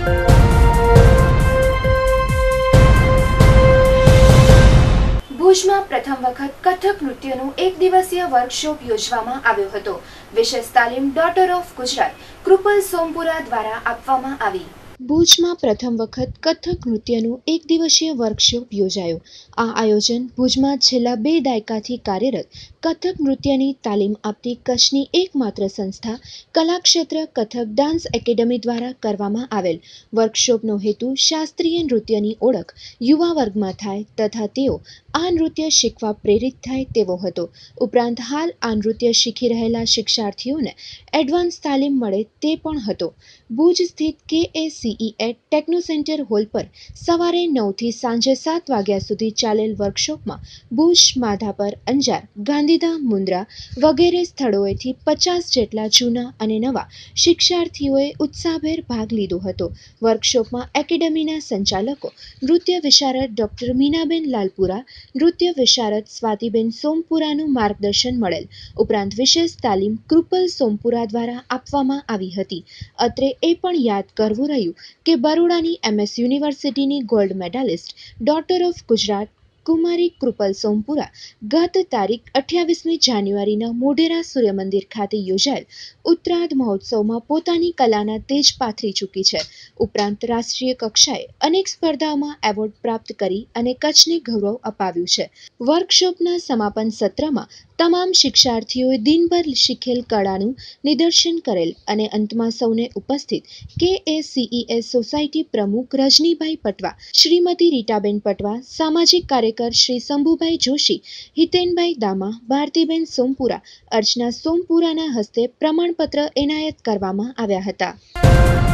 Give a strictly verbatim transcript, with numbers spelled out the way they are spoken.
ભુજમાં પ્રથમ વખત કથક નૃત્યનું એક દિવસીય વર્કશોપ યોજવામાં આવ્યો હતો। વિશેષ તાલીમ ડોટર ઓફ ગુજરાત કૃપલ સોમપુરા દ્વારા આપવામાં આવી। ભુજમાં પ્રથમ વખત કથક નૃત્યનું એક દિવસીય વર્કશોપ યોજાયો। આ આયોજન ભુજમાં છેલ્લા બે દાયકાથી કાર્યરત કથક નૃત્યની તાલીમ આપતી કચ્છની એકમાત્ર સંસ્થા કલાક્ષેત્ર કથક ડાન્સ એકેડમી દ્વારા કરવામાં આવેલ વર્કશોપનો હેતુ શાસ્ત્રીય નૃત્યની ઓળખ યુવા વર્ગમાં થાય તથા તેઓ આ નૃત્ય શીખવા પ્રેરિત થાય તેવો હતો। ઉપરાંત હાલ આ નૃત્ય શીખી રહેલા શિક્ષાર્થીઓને એડવાન્સ તાલીમ મળે તે પણ હતો। ભુજ સ્થિત K A C E A techno centre hall પર સવારે નવથી સાંજે સાત વાગ્યા સુધી ચાલેલ વર્કશોપમાં ભુજ, માધાપર, અંજાર, ગાંધીધામ, મુન્દ્રા વગેરે સ્થળોએથી પચાસ જેટલા જૂના અને નવા શિક્ષાર્થીઓએ ઉત્સાહભેર ભાગ લીધો હતો। વર્કશોપમાં એકેડમીના સંચાલકો નૃત્ય વિશારદ ડોક્ટર મીનાબેન લાલપુરા, નૃત્ય વિશારદ સ્વાતિબેન સોમપુરાનું માર્ગદર્શન મળેલ। ઉપરાંત વિશેષ તાલીમ કૃપલ સોમપુરા દ્વારા આપવામાં આવી હતી। અત્રે એ પણ યાદ કરવું રહ્યું કે બરોડાની એમ એસ યુનિવર્સિટીની gold medalist daughter of Gujarat કુમારી કૃપલ સોમપુરા ગત તારીખ અઠ્યાવીસમી જાન્યુઆરીના મોઢેરા સૂર્યમંદિર ખાતે યોજાયેલ ઉત્તરાર્ધ મહોત્સવમાં પોતાની કલાના તેજ પાથરી ચૂકી છે। ઉપરાંત રાષ્ટ્રીય કક્ષાએ અનેક સ્પર્ધાઓમાં એવોર્ડ પ્રાપ્ત કરી અને કચ્છને ગૌરવ અપાવ્યું છે। વર્કશોપના સમાપન સત્રમાં તમામ શિક્ષાર્થીઓએ દિનભર શીખેલ કળાનું નિદર્શન કરેલ અને અંતમાં સૌને ઉપસ્થિત કે A C E A society પ્રમુખ રજનીભાઈ પટવા, શ્રીમતી રીટાબેન પટવા, સામાજિક કાર્યકર શ્રી શંભુભાઈ જોશી, હિતેનભાઈ દામા, ભારતીબેન સોમપુરા, અર્ચના સોમપુરાના હસ્તે પ્રમાણપત્ર એનાયત કરવામાં આવ્યા હતા।